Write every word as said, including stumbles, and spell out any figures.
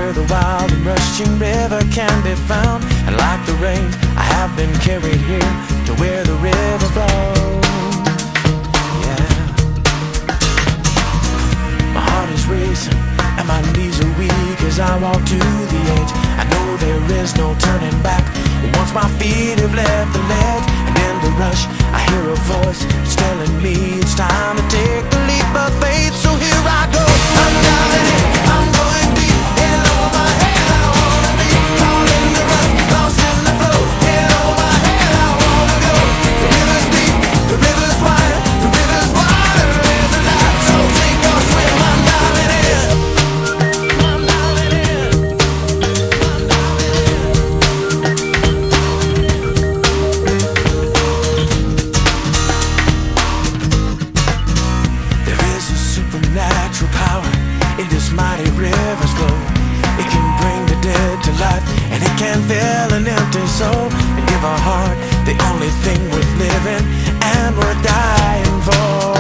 where the wild and rushing river can be found. And like the rain, I have been carried here to where the river flows. Yeah. My heart is racing and my knees are weak as I walk to the edge. I know there is no turning back once my feet have left the ledge. And in the rush, I hear a voice, it's telling me it's time to take the leap of faith. So here I go, I'm diving in, I'm going deep. Head over my head, I wanna be caught in the rush, lost in the flow. Head over my head, I wanna go. The river's deep, the river's wide, the river's water is alive. So sink or swim, I'm diving in. I'm diving in. I'm diving in. There is a supernatural power in this mighty river's flow. It can bring the dead to life, and it can fill an empty soul, and give a heart the only thing worth living and worth dying for.